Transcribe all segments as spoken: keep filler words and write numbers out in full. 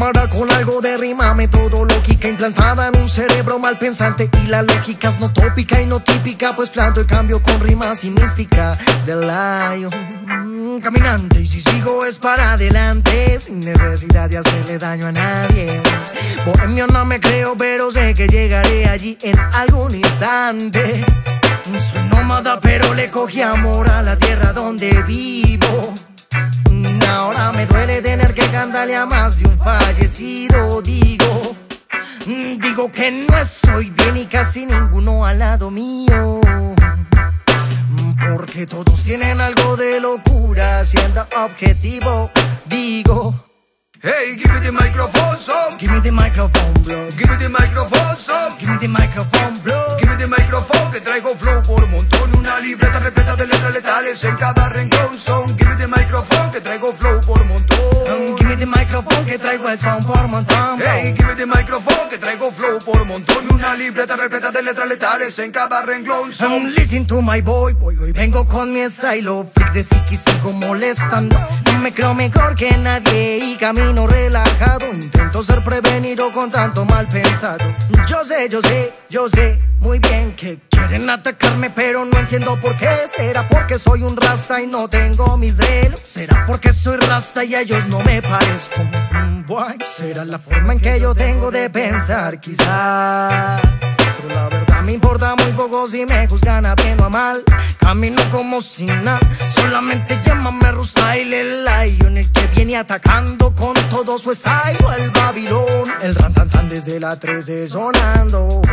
cámara con algo de rima, metodológica implantada en un cerebro mal pensante. Y la lógica es no tópica y no típica, pues planto el cambio con rimas y mística del lion caminante. Y si sigo es para adelante, sin necesidad de hacerle daño a nadie. Bohemio no me creo, pero sé que llegaré allí en algún instante. Soy nómada, pero le cogí amor a la tierra donde vivo. Ahora me duele tener que cantarle a más de un fallecido. Digo, digo que no estoy bien y casi ninguno al lado mío, porque todos tienen algo de locura siendo objetivo. Digo, hey, give me the microphone, son. give me the microphone, bro. Give me the microphone, son. Give me the microphone, bro. Give me the microphone, que traigo flow por montón. Una libreta repleta de letras letales en cada renglón, son. Give me the microphone, que traigo flow por montón. Um, give me the microphone, que traigo el son por montón, bro. Hey, give me the microphone, que traigo flow por montón. Una libreta repleta de letras letales en cada renglón, son. Um, listen to my boy, boy, hoy vengo con mi estilo freak de psiqui, sigo molestando. No me creo mejor que nadie y camino relajado. Intento ser prevenido con tanto mal pensado. Yo sé, yo sé, yo sé muy bien que quieren atacarme, pero no entiendo por qué. ¿Será porque soy un rasta y no tengo mis dreadlocks? ¿Será porque soy rasta y a ellos no me parezco? Mm, boy, ¿será la forma en que yo tengo de pensar? Quizás, pero la verdad me importa muy poco si me juzgan a bien o a mal. Camino como si nada, solamente llámame Rustyle, el lion, el que viene atacando con todo su style. El Babilón, el rantantan desde la trece sonando.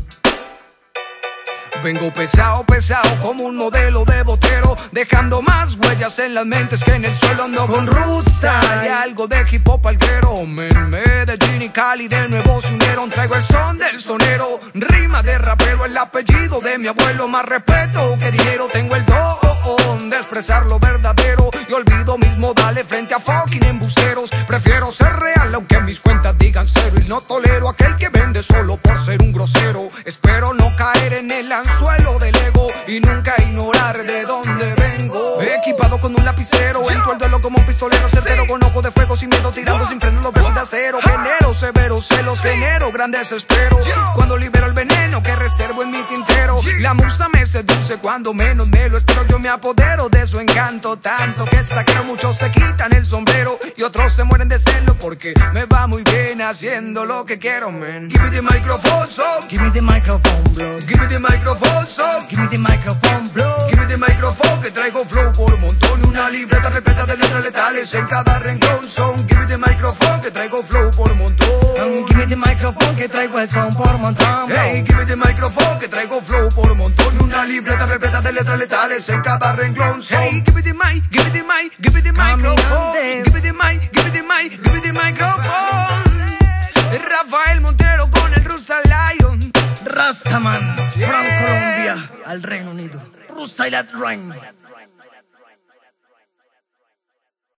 Vengo pesado, pesado como un modelo de botero, dejando más huellas en las mentes que en el suelo. Ando con Rustyle y algo de hip hop alguero. Men, Medellín y Cali de nuevo se unieron. Traigo el son del sonero, rima de rapero, el apellido de mi abuelo. Más respeto que dinero, tengo el don de expresar lo verdadero y olvido mis modales frente a fucking embusteros. Prefiero ser real aunque mis cuentas digan cero, y no tolero a aquel que vende solo por ser un grosero. Espero no caer en el anzuelo del ego y nunca ignorar de dónde vengo. Equipado con un lapicero, entro el duelo como un pistolero certero, con ojo de fuego sin miedo, tirando sin freno los besos de acero. Genero severos celos, genero grandes esperos cuando libero el veneno que reservo en mi tintero. La musa me seduce cuando menos me lo espero. Yo me apodero de su encanto tanto que saquero muchos se quitan el sombrero y otros se mueren de celo porque me va muy bien haciendo lo que quiero, man. Give me the microphone, son. Give me the microphone, bro. Give me the microphone, son. Give me the microphone, bro. Give me the microphone, que traigo flow por montón. Una libreta repleta de letras letales en cada renglón, son. Give me the microphone, que traigo flow por montón. Um, give me the microphone, que traigo el son por montón, bro. Hey, give me the microphone, que traigo flow por montón. Una libreta repleta de letras letales en cada renglón, son. Hey, give me the mic, give me the mic, give me the microphone. Give me the mic, give me the mic, give me the microphone. Rafael Montero con el Rustyle Lion. Rastaman, from Colombia al Reino Unido. Rustyle at Rhyme.